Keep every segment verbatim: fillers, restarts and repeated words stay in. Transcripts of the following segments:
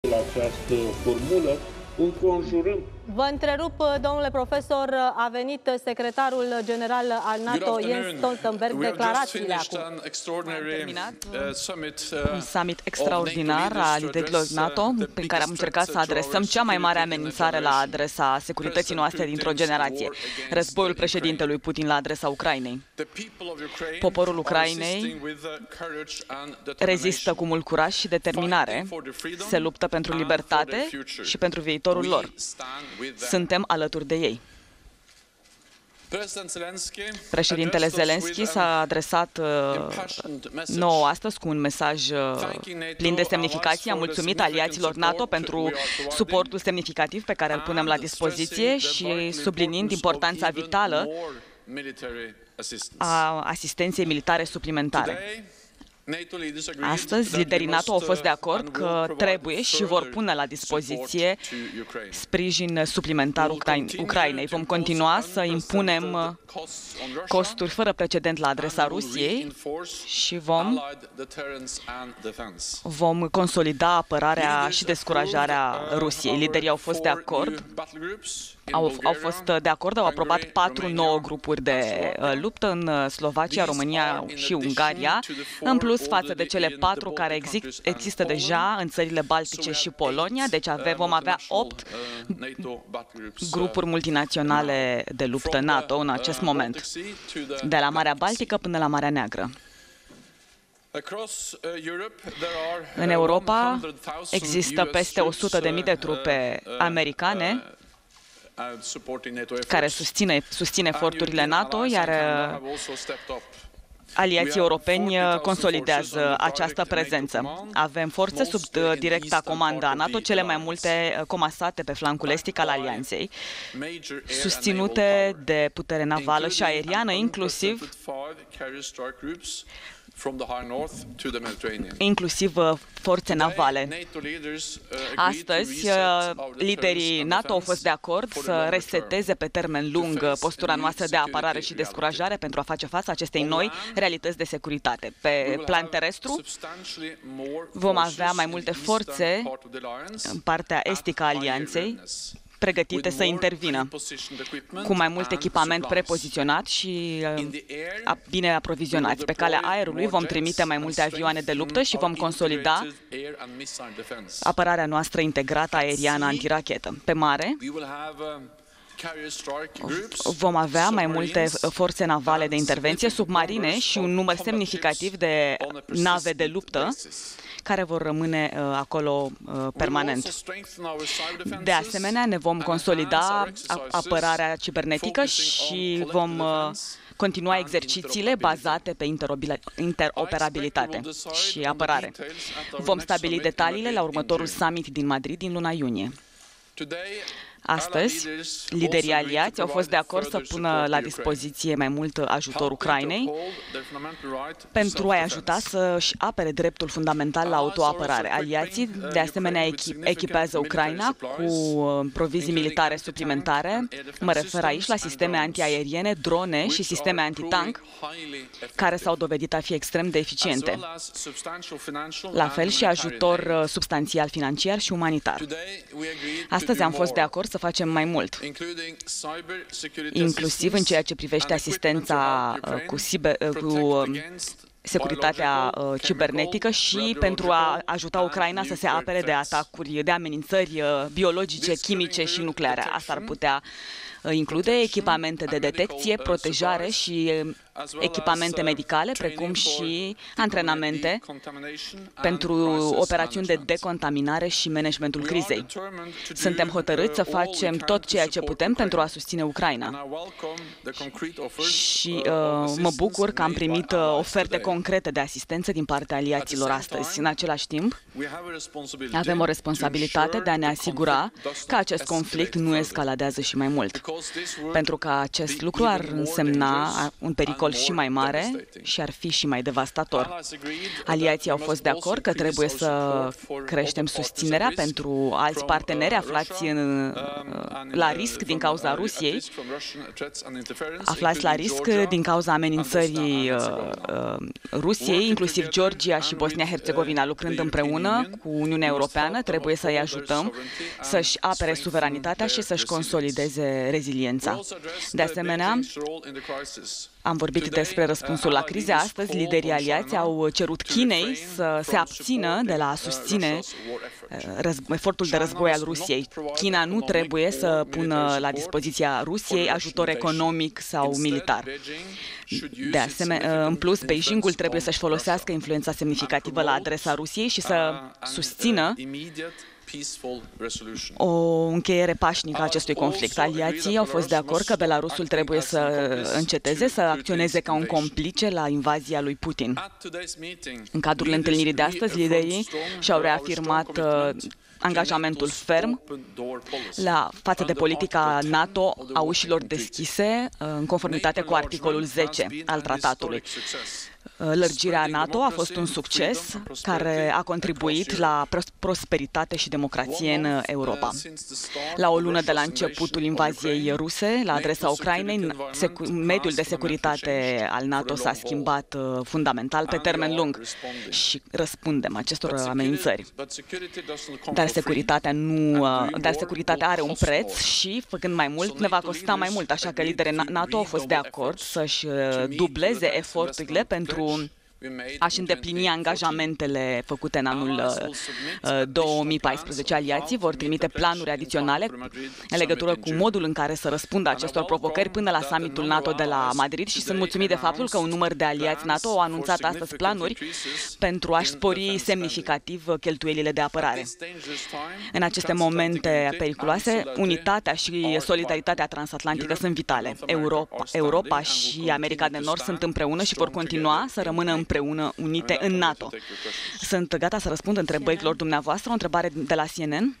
la această formulă, înconjurând. Vă întrerup, domnule profesor, a venit secretarul general al NATO, Jens Stoltenberg, declarațiile acum. Am terminat un summit extraordinar a liderilor NATO, prin care am încercat să adresăm cea mai mare amenințare la adresa securității noastre dintr-o generație, războiul președintelui Putin la adresa Ucrainei. Poporul Ucrainei rezistă cu mult curaj și determinare, se luptă pentru libertate și pentru viitorul lor. Suntem alături de ei. Președintele Zelensky s-a adresat uh, nouă astăzi cu un mesaj uh, plin de semnificație. A mulțumit aliaților NATO pentru suportul semnificativ pe care îl punem la dispoziție și subliniind importanța vitală a asistenței militare suplimentare. Astăzi, liderii NATO au fost de acord că trebuie și vor pune la dispoziție sprijin suplimentar Ucrainei. Vom continua să impunem costuri fără precedent la adresa Rusiei și vom, vom consolida apărarea și descurajarea Rusiei. Liderii au fost de acord. Au, au fost de acord, au aprobat patru nouă grupuri de uh, luptă în Slovacia, România și Ungaria, în plus față de cele patru care exist, există deja în țările Baltice și Polonia, deci ave, vom avea opt grupuri multinaționale de luptă NATO în acest moment, de la Marea Baltică până la Marea Neagră. În Europa există peste o sută de mii de trupe americane care susține, susține eforturile NATO, iar aliații europeni consolidează această prezență. Avem forțe sub directa comandă a NATO, cele mai multe comasate pe flancul estic al alianței, susținute de putere navală și aeriană, inclusiv inclusiv forțe navale. Astăzi, liderii NATO au fost de acord să reseteze pe termen lung postura noastră de apărare și descurajare pentru a face față acestei noi realități de securitate. Pe plan terestru, vom avea mai multe forțe în partea estică a alianței, pregătite să intervină, cu mai mult echipament prepoziționat și uh, bine aprovizionați. Pe calea aerului vom trimite mai multe avioane de luptă și vom consolida apărarea noastră integrată aeriană antirachetă. Pe mare, vom avea mai multe forțe navale de intervenție, submarine și un număr semnificativ de nave de luptă care vor rămâne uh, acolo uh, permanent. De asemenea, ne vom consolida apărarea cibernetică și vom uh, continua exercițiile bazate pe interoperabilitate și apărare. Vom stabili detaliile la următorul summit din Madrid din luna iunie. Astăzi, liderii aliați au fost de acord să pună la dispoziție mai mult ajutor Ucrainei pentru a-i ajuta să-și apere dreptul fundamental la autoapărare. Aliații, de asemenea, echipează Ucraina cu provizii militare suplimentare. Mă refer aici la sisteme antiaeriene, drone și sisteme antitank, care s-au dovedit a fi extrem de eficiente. La fel și ajutor substanțial financiar și umanitar. Astăzi am fost de acord să facem mai mult, inclusiv în ceea ce privește asistența cu, ciber, cu securitatea cibernetică și pentru a ajuta Ucraina să se apere de atacuri, de amenințări biologice, chimice și nucleare. Asta ar putea include echipamente de detecție, protejare și echipamente medicale, precum și antrenamente pentru operațiuni de decontaminare și managementul crizei. Suntem hotărâți să facem tot ceea ce putem pentru a susține Ucraina. Și uh, mă bucur că am primit uh, oferte concrete de asistență din partea aliaților astăzi. În același timp, avem o responsabilitate de a ne asigura că acest conflict nu escaladează și mai mult, pentru că acest lucru ar însemna un pericol pericol și mai mare și ar fi și mai devastator. Aliații au fost de acord că trebuie să creștem susținerea pentru alți parteneri aflați în, la risc din cauza Rusiei, aflați la risc din cauza amenințării Rusiei, inclusiv Georgia și Bosnia-Herzegovina, lucrând împreună cu Uniunea Europeană, trebuie să-i ajutăm să-și apere suveranitatea și să-și consolideze reziliența. De asemenea, am vorbit despre răspunsul la crize. Astăzi, liderii aliați au cerut Chinei să se abțină de la a susține efortul de război al Rusiei. China nu trebuie să pună la dispoziția Rusiei ajutor economic sau militar. De asemenea, în plus, Beijingul trebuie să-și folosească influența semnificativă la adresa Rusiei și să susțină o încheiere pașnică a acestui conflict. Aliații au fost de acord că Belarusul trebuie să înceteze să acționeze ca un complice la invazia lui Putin. În cadrul întâlnirii de astăzi, liderii și-au reafirmat angajamentul ferm la față de politica NATO a ușilor deschise, în conformitate cu articolul zece al tratatului. Lărgirea NATO a fost un succes care a contribuit la prosperitate și democrație în Europa. La o lună de la începutul invaziei ruse la adresa Ucrainei, mediul de securitate al NATO s-a schimbat fundamental pe termen lung și răspundem acestor amenințări. Dar securitatea, nu, dar securitatea are un preț și, făcând mai mult, ne va costa mai mult, așa că liderii NATO au fost de acord să-și dubleze eforturile pentru a-și îndeplini angajamentele făcute în anul două mii paisprezece. Aliații vor trimite planuri adiționale în legătură cu modul în care să răspundă acestor provocări până la summitul NATO de la Madrid și sunt mulțumit de faptul că un număr de aliați NATO au anunțat astăzi planuri pentru a-și spori semnificativ cheltuielile de apărare. În aceste momente periculoase, unitatea și solidaritatea transatlantică sunt vitale. Europa, Europa și America de Nord sunt împreună și vor continua să rămână împreună împreună unite în NATO. Sunt gata să răspund întrebărilor dumneavoastră. O întrebare de la C N N.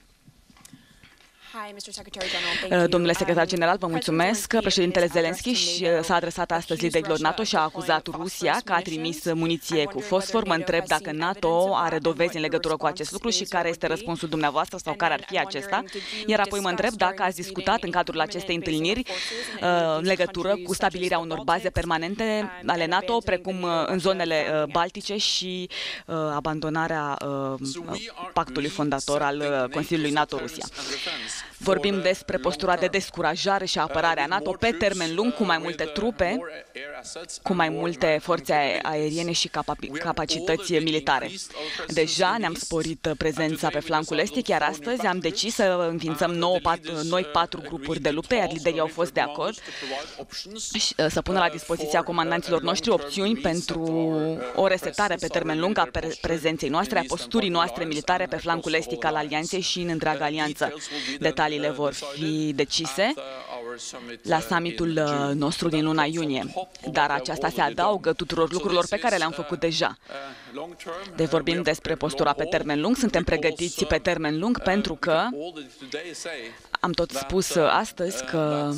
Domnule secretar general, vă mulțumesc. Președintele Zelensky s-a adresat astăzi liderilor NATO și a acuzat Rusia că a trimis muniție cu fosfor. Mă întreb dacă NATO are dovezi în legătură cu acest lucru și care este răspunsul dumneavoastră sau care ar fi acesta. Iar apoi mă întreb dacă ați discutat în cadrul acestei întâlniri în legătură cu stabilirea unor baze permanente ale NATO, precum în zonele baltice și abandonarea pactului fondator al Consiliului NATO-Rusia. Vorbim despre postura de descurajare și apărare a NATO pe termen lung, cu mai multe trupe, cu mai multe forțe aeriene și capacități militare. Deja ne-am sporit prezența pe flancul estic, iar astăzi am decis să înființăm nouă, patru, noi patru grupuri de luptă, iar liderii au fost de acord să pună la dispoziția comandanților noștri opțiuni pentru o resetare pe termen lung a prezenței noastre, a posturii noastre militare pe flancul estic al alianței și în întreaga alianță. Detaliile vor fi decise la summitul nostru din luna iunie, dar aceasta se adaugă tuturor lucrurilor pe care le-am făcut deja. Deci vorbim despre postura pe termen lung, suntem pregătiți pe termen lung pentru că am tot spus astăzi că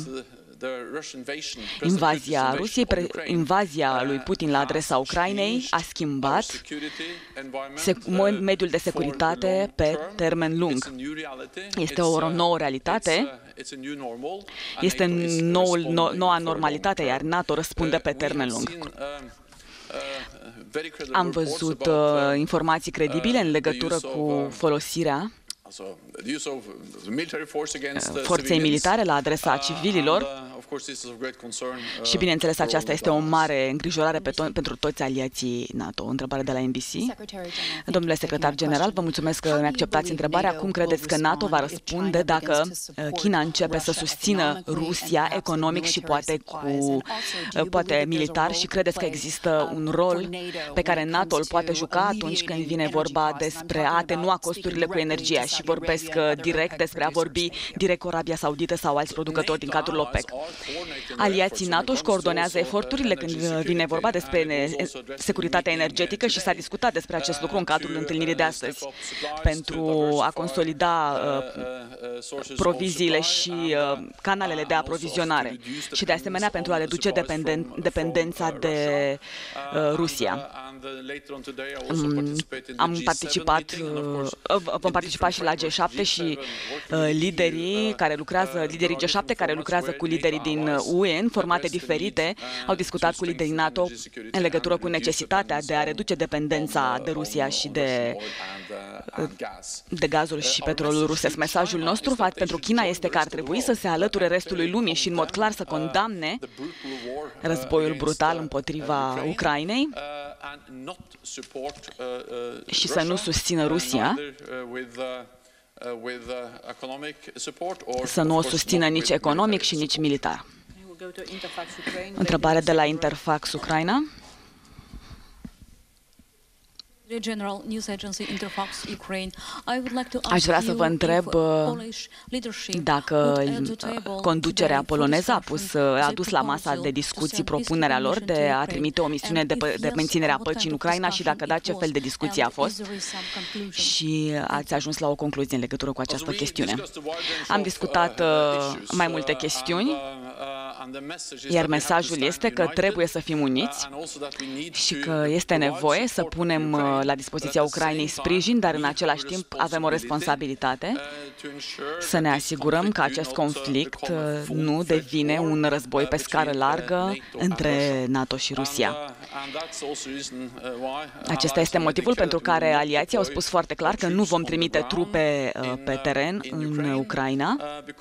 Invazia Rusiei, invazia lui Putin la adresa Ucrainei a schimbat mediul de securitate pe termen lung. Este o nouă realitate, este noul, no, noua normalitate, iar NATO răspunde pe termen lung. Am văzut uh, informații credibile în legătură cu folosirea forței militare la adresa civililor și, bineînțeles, aceasta este o mare îngrijorare pe to- pentru toți aliații NATO. O întrebare de la N B C. Domnule secretar general, vă mulțumesc că mi-acceptați întrebarea. Cum credeți că NATO va răspunde dacă China începe să susțină Rusia economic și poate, cu, poate militar și credeți că există un rol pe care NATO îl poate juca atunci când vine vorba despre a atenua costurile cu energia și vorbesc direct despre a vorbi direct cu Arabia Saudită sau alți producători din cadrul OPEC. Aliații NATO își coordonează eforturile când vine vorba despre securitatea energetică și s-a discutat despre acest lucru în cadrul întâlnirii de astăzi, pentru a consolida uh, proviziile și uh, canalele de aprovizionare și de asemenea pentru a reduce dependen dependența de uh, Rusia. Um, am participat, uh, vom participa și la G șapte și uh, liderii care lucrează, liderii G șapte care lucrează cu liderii din U E în formate diferite au discutat cu liderii NATO în legătură cu necesitatea de a reduce dependența de Rusia și de, de gazul și petrolul rusesc. Mesajul nostru pentru China este că ar trebui să se alăture restului lumii și în mod clar să condamne războiul brutal împotriva Ucrainei și să nu susțină Rusia, să nu o susțină nici economic și nici militar. Întrebare de la Interfax Ucraina. Aș vrea să vă întreb dacă conducerea poloneză a, pus, a adus la masa de discuții propunerea lor de a trimite o misiune de, de menținere a păcii în Ucraina și dacă da, ce fel de discuție a fost și ați ajuns la o concluzie în legătură cu această chestiune. Am discutat mai multe chestiuni, iar mesajul este că trebuie să fim uniți și că este nevoie să punem la dispoziția Ucrainei sprijin, dar în același timp avem o responsabilitate să ne asigurăm că acest conflict nu devine un război pe scară largă între NATO și Rusia. Acesta este motivul pentru care aliații au spus foarte clar că nu vom trimite trupe pe teren în Ucraina,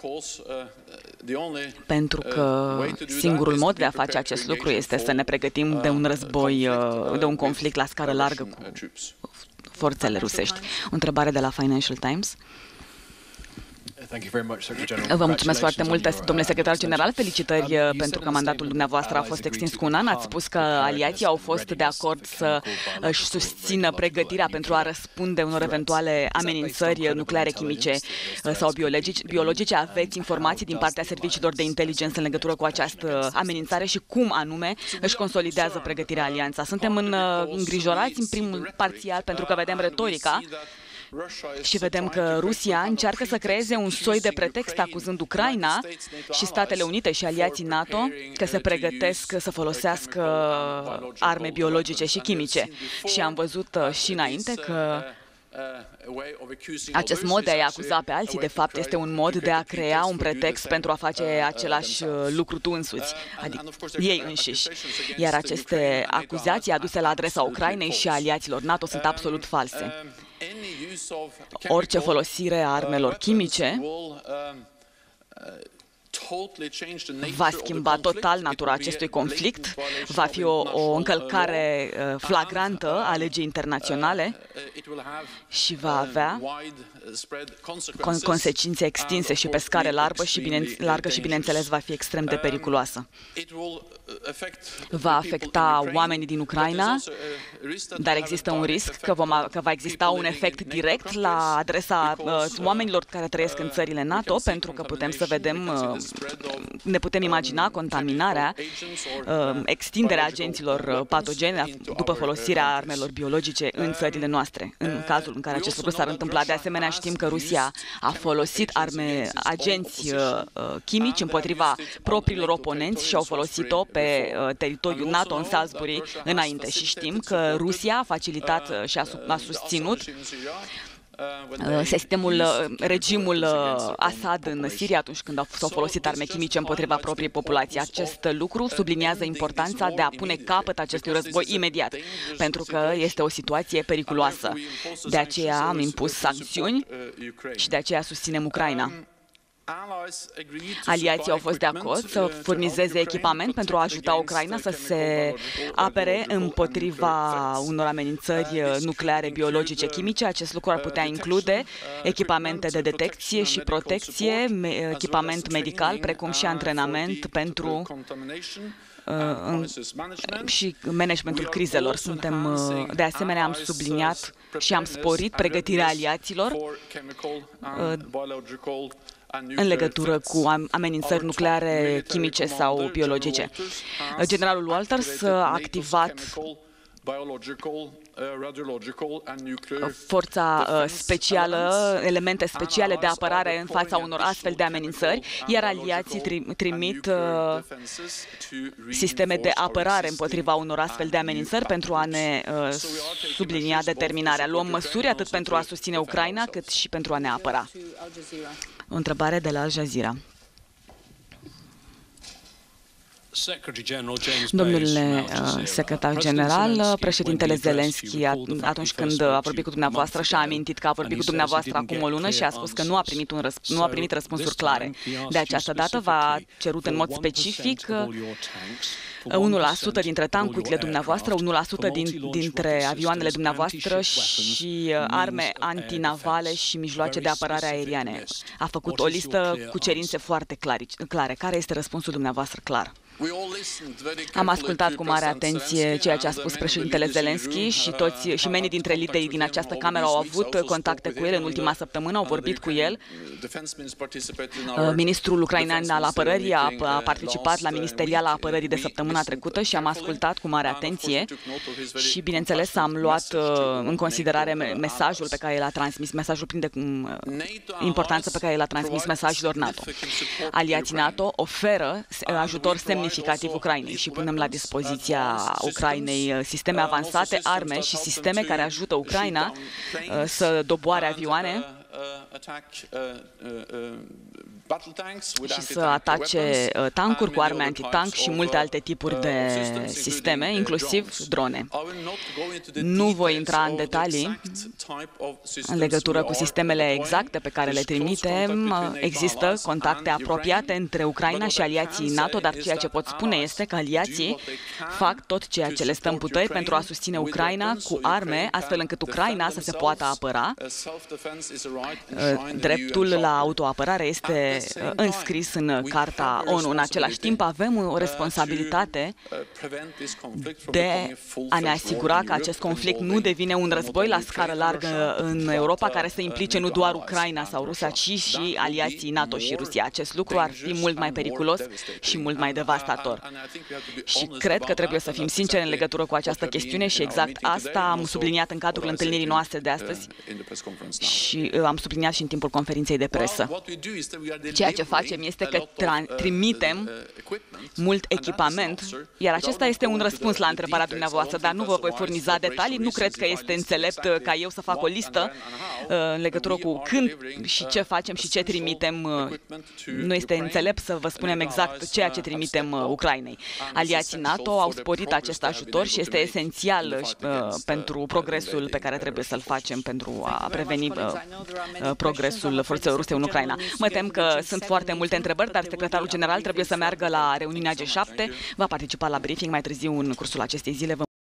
pentru că singurul mod de a face acest lucru este să ne pregătim de un război, de un conflict la scară largă cu forțele rusești. O întrebare de la Financial Times. Vă mulțumesc foarte mult, domnule secretar general. Felicitări pentru că mandatul dumneavoastră a fost extins cu un an. Ați spus că aliații au fost de acord să își susțină pregătirea pentru a răspunde unor eventuale amenințări nucleare, chimice sau biologice. Aveți informații din partea serviciilor de inteligență în legătură cu această amenințare și cum anume își consolidează pregătirea alianța? Suntem în, îngrijorați în primul parțial pentru că vedem retorica și vedem că Rusia încearcă să creeze un soi de pretext acuzând Ucraina și Statele Unite și aliații NATO că se pregătesc să folosească arme biologice și chimice. Și am văzut și înainte că acest mod de a-i acuza pe alții, de fapt, este un mod de a crea un pretext pentru a face același lucru tu însuți, adică ei înșiși. Iar aceste acuzații aduse la adresa Ucrainei și aliaților NATO sunt absolut false. Orice folosire a armelor chimice va schimba total natura acestui conflict, va fi o, o încălcare flagrantă a legii internaționale și va avea consecințe extinse și pe scară largă și, bine, largă și, bineînțeles, va fi extrem de periculoasă. Va afecta oamenii din Ucraina, dar există un risc că, vom, că va exista un efect direct la adresa uh, oamenilor care trăiesc în țările NATO, pentru că putem să vedem, uh, ne putem imagina contaminarea, uh, extinderea agenților patogene după folosirea armelor biologice în țările noastre. În cazul în care acest lucru s-ar întâmpla, de asemenea știm că Rusia a folosit arme, agenți uh, chimici împotriva propriilor oponenți și au folosit-o pe uh, teritoriul NATO în Salisbury înainte. Și știm că Rusia a facilitat uh, și a, a susținut sistemul, regimul Assad în Siria atunci când s-au folosit arme chimice împotriva propriei populații. Acest lucru subliniază importanța de a pune capăt acestui război imediat, pentru că este o situație periculoasă. De aceea am impus sancțiuni și de aceea susținem Ucraina. Aliații au fost de acord să furnizeze echipament pentru a ajuta Ucraina să se apere împotriva unor amenințări nucleare, biologice, chimice. Acest lucru ar putea include echipamente de detecție și protecție, echipament medical, precum și antrenament pentru uh, și managementul crizelor. Suntem, uh, de asemenea, am subliniat și am sporit pregătirea aliaților uh, în legătură cu amenințări nucleare, chimice sau biologice. Generalul Walters a activat forța specială, elemente speciale de apărare în fața unor astfel de amenințări, iar aliații trimit sisteme de apărare împotriva unor astfel de amenințări pentru a ne sublinia determinarea. Luăm măsuri atât pentru a susține Ucraina, cât și pentru a ne apăra. O întrebare de la Al Jazeera. Domnule secretar general, președintele Zelensky, atunci când a vorbit cu dumneavoastră, și-a amintit că a vorbit cu dumneavoastră acum o lună și a spus că nu a primit, un răsp- nu a primit răspunsuri clare. De această dată v-a cerut în mod specific unu la sută dintre tancurile dumneavoastră, unu la sută din, dintre avioanele dumneavoastră și arme antinavale și mijloace de apărare aeriene. A făcut o listă cu cerințe foarte clare. Care este răspunsul dumneavoastră clar? Am ascultat cu mare atenție ceea ce a spus președintele Zelensky și toți și menii dintre liderii din această cameră au avut contacte cu el în ultima săptămână, au vorbit cu el. Ministrul ucrainean al apărării a, a participat la Ministeriala Apărării de săptămâna trecută și am ascultat cu mare atenție și, bineînțeles, am luat în considerare mesajul pe care l-a transmis, mesajul plin de importanță pe care l-a transmis mesajelor NATO. Aliații NATO oferă ajutor semnificativ Ucrainei și punem la dispoziția Ucrainei sisteme avansate, arme și sisteme care ajută Ucraina să doboare avioane și să atace tancuri cu arme antitank și multe alte tipuri de sisteme, inclusiv drone. Nu voi intra în detalii în legătură cu sistemele exacte pe care le trimitem. Există contacte apropiate între Ucraina și aliații NATO, dar ceea ce pot spune este că aliații fac tot ceea ce le stă în puteri pentru a susține Ucraina cu arme, astfel încât Ucraina să se poată apăra. Dreptul la autoapărare este înscris în Carta ONU. În același timp, avem o responsabilitate de a ne asigura că acest conflict nu devine un război la scară largă în Europa, care să implice nu doar Ucraina sau Rusia, ci și aliații NATO și Rusia. Acest lucru ar fi mult mai periculos și mult mai devastator. Și cred că trebuie să fim sinceri în legătură cu această chestiune și exact asta am subliniat în cadrul întâlnirii noastre de astăzi și am subliniat și în timpul conferinței de presă. Ceea ce facem este că trimitem mult echipament, iar acesta este un răspuns la întrebarea dumneavoastră, dar nu vă voi furniza detalii. Nu cred că este înțelept ca eu să fac o listă în legătură cu când și ce facem și ce trimitem. Nu este înțelept să vă spunem exact ceea ce trimitem Ucrainei. Aliații NATO au sporit acest ajutor și este esențial pentru progresul pe care trebuie să-l facem pentru a preveni progresul forțelor ruse în Ucraina. Mă tem că sunt foarte multe întrebări, dar secretarul general trebuie să meargă la reuniunea G șapte, va participa la briefing mai târziu în cursul acestei zile. Vă